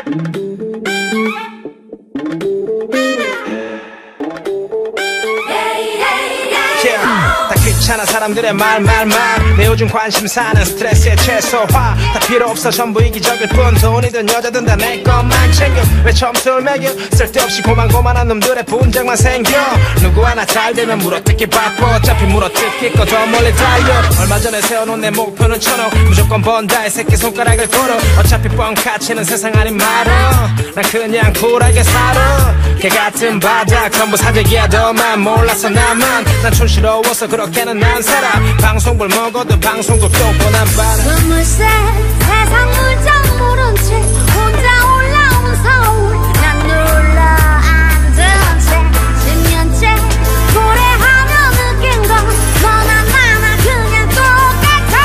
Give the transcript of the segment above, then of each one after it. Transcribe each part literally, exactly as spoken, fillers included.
다 귀찮아 사람들의 말 말 말 내 요즘 관심사는 스트레스의 최소화 다 필요 없어 전부 이기적일 뿐 돈이든 여자든 다 내 것만 챙겨 왜 점수를 매겨 쓸데없이 고만고만한 놈들의 분쟁만 생겨 누구 하나 잘 되면 물어뜯기 바빠 어차피 물어뜯기 거 더 멀리 달려 얼마 전에 세워놓은 내 목표는 천억 무조건 번다 이 새끼 손가락을 걸어 어차피 뻥카치는 세상 아닌 말어 난 그냥 쿨하게 살아 개같은 바닥 전부 사재기야 너만 몰라서 나만 난 촌스러워서 그렇게는 안 살아 방송불 먹어도 방송국 똥뻔한 바람 스물세 세상 물정 모른 채 혼자 올라온 서울 난 눌러 앉은 채 십 년째 노래하며 느낀 건 너나 나나 그냥 똑같아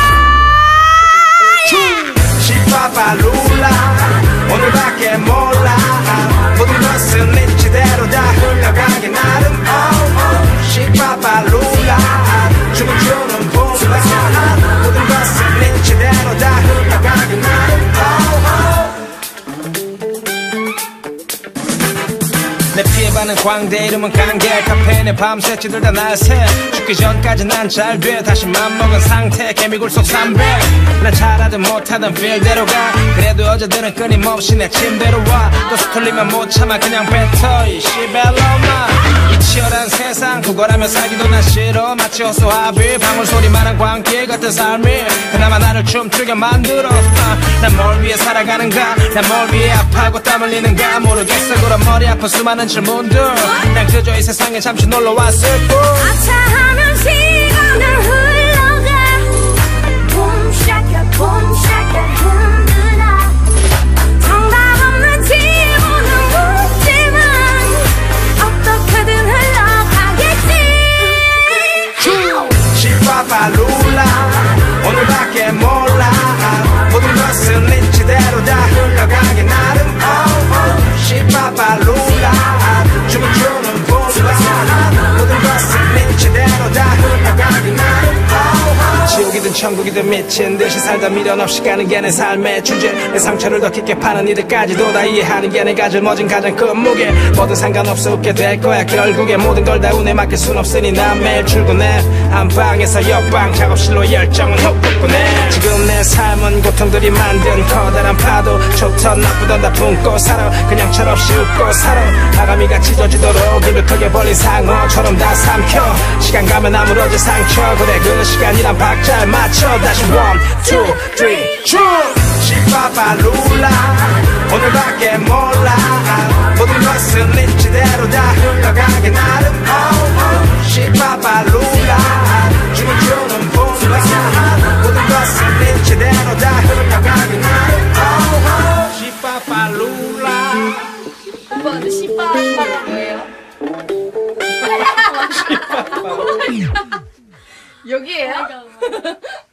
시바바룰라 오늘밖에 몰라 모든 것은 이치대로 다 흘러가기 나름 oh, oh. 시바바룰라 춤을 추는 봄바 모든 것은 이치대로 다 흘러가기 나름 oh, oh. 내 피해받는 광대 이름은 강계 카페인에 밤새 찌들다 날새 죽기 전까지 난 잘 돼 다시 맘먹은 상태 개미굴 속 삼백 난 잘하든 못하든 필대로 가 그래도 여자들은 끊임없이 내 침대로 와또 스틀리면 못 참아 그냥 뱉어 이 시벨로마 이 치열한 세상 구걸하며 살기도 난 싫어 마치 호소합이 방울소리만한 광기 같은 삶이 그나마 나를 춤추게 만들어 난 뭘 위해 살아가는가 난 뭘 위해 아파하고 땀 흘리는가 모르겠어 그런 머리 아픈 수많은 질문들 난 그저 이 세상에 잠시 놀러왔을 뿐 아차하면 시간을 흘러가 봄샤카 봄샤카 흔들어 정답 없는 지구는 묻지만 어떻게든 흘러가겠지 시바바룰라 오늘밖에 몰라 모든 것은 이치대로 다 흘러가기 나름 oh, oh. 시바바룰라 춤을 추는 봄바 모든 것은 이치대로 다 흘러가기 나름 oh, oh. 지옥이든 천국이든 미친 듯이 살다 미련 없이 가는 게 내 삶의 주제 내 상처를 더 깊게 파는 이들까지도 다 이해하는 게 내가 짊어진 가장 큰 무게 뭐든 상관없어 웃게 될 거야 결국에 모든 걸 다 운에 맡길 순 없으니 난 매일 출근해 안방에서 옆방 작업실로 열정은 헛구꾸네 지금 내 삶은 고통들이 만든 커다란 파도 좋던 나쁘던 다 품고 살아 그냥 철없이 웃고 살아 아가미가 찢어지도록 입을 크게 벌린 상어처럼 다 삼켜 시간 가면 아무러질 상처 그래 그 시간이란 박자에 맞춰 다시 one, two, three, 춤 시바바룰라 오늘밖에 몰라 모든 것은 이치대로 다 흘러가기 나름 oh, oh. 시바바룰라 춤을 추는 봄바 모든 것은 이치대로 다 흘러가기 나름 oh, oh. 시바바룰라 오빠는 시바바가 뭐예요? 시바바룰라 여기에요?